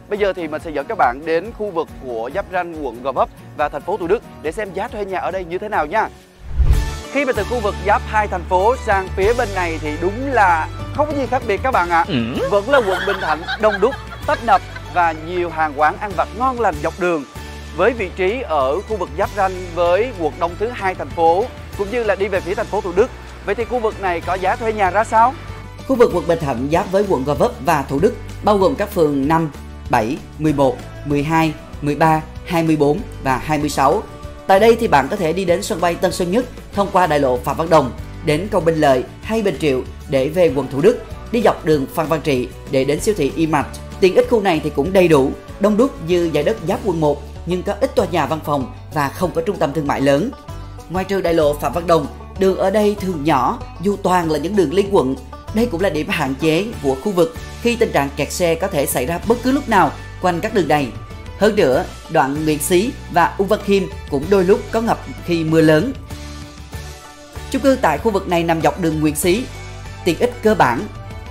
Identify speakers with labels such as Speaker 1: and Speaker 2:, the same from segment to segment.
Speaker 1: Bây giờ thì mình sẽ dẫn các bạn đến khu vực của giáp ranh quận Gò Vấp và thành phố Thủ Đức để xem giá thuê nhà ở đây như thế nào nha. Khi mà từ khu vực giáp hai thành phố sang phía bên này thì đúng là không có gì khác biệt các bạn ạ. Vẫn là quận Bình Thạnh đông đúc, tấp nập và nhiều hàng quán ăn vặt ngon lành dọc đường. Với vị trí ở khu vực giáp ranh với quận đông thứ hai thành phố cũng như là đi về phía thành phố Thủ Đức. Vậy thì khu vực này có giá thuê nhà ra sao?
Speaker 2: Khu vực quận Bình Thạnh giáp với quận Gò Vấp và Thủ Đức bao gồm các phường 5, 7, 11, 12, 13, 24 và 26. Tại đây thì bạn có thể đi đến sân bay Tân Sơn Nhất thông qua đại lộ Phạm Văn Đồng, đến cầu Bình Lợi hay Bình Triệu để về quận Thủ Đức, đi dọc đường Phan Văn Trị để đến siêu thị E-Mart. Tiện ích khu này thì cũng đầy đủ, đông đúc như dải đất giáp quận 1 nhưng có ít tòa nhà văn phòng và không có trung tâm thương mại lớn. Ngoài trừ đại lộ Phạm Văn Đồng, đường ở đây thường nhỏ dù toàn là những đường liên quận. Đây cũng là điểm hạn chế của khu vực khi tình trạng kẹt xe có thể xảy ra bất cứ lúc nào quanh các đường này. Hơn nữa, đoạn Nguyễn Xí và Ung Văn Khiêm cũng đôi lúc có ngập khi mưa lớn. Chung cư tại khu vực này nằm dọc đường Nguyễn Xí, tiện ích cơ bản.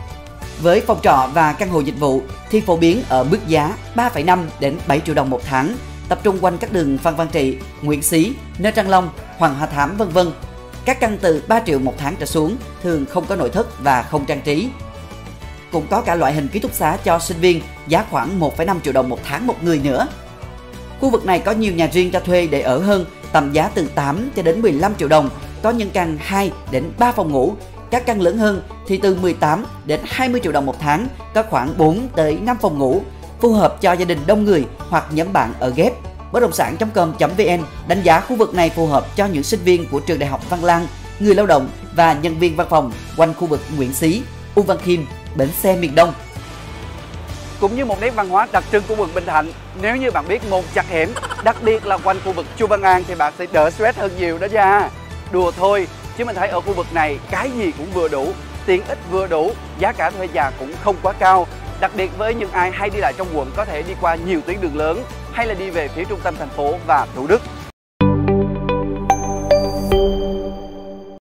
Speaker 2: Với phòng trọ và căn hộ dịch vụ thì phổ biến ở mức giá 3,5 đến 7 triệu đồng một tháng, tập trung quanh các đường Phan Văn Trị, Nguyễn Xí, Nơ Trăng Long, Hoàng Hoa Thám v.v. Các căn từ 3 triệu một tháng trở xuống thường không có nội thất và không trang trí. Cũng có cả loại hình ký túc xá cho sinh viên giá khoảng 1,5 triệu đồng một tháng một người nữa. Khu vực này có nhiều nhà riêng cho thuê để ở hơn, tầm giá từ 8 cho đến 15 triệu đồng, có những căn 2 đến 3 phòng ngủ. Các căn lớn hơn thì từ 18 đến 20 triệu đồng một tháng, có khoảng 4 tới 5 phòng ngủ, phù hợp cho gia đình đông người hoặc nhóm bạn ở ghép. Bất động sản.com.vn đánh giá khu vực này phù hợp cho những sinh viên của trường Đại học Văn Lang, người lao động và nhân viên văn phòng quanh khu vực Nguyễn Xí, Ung Văn Khiêm, bến xe miền Đông.
Speaker 1: Cũng như một nét văn hóa đặc trưng của quận Bình Thạnh, nếu như bạn biết môn chặt hẻm, đặc biệt là quanh khu vực Chu Văn An thì bạn sẽ đỡ stress hơn nhiều đó nha. Đùa thôi, chứ mình thấy ở khu vực này cái gì cũng vừa đủ, tiện ích vừa đủ, giá cả thuê nhà cũng không quá cao. Đặc biệt với những ai hay đi lại trong quận có thể đi qua nhiều tuyến đường lớn hay là đi về phía trung tâm thành phố và Thủ Đức.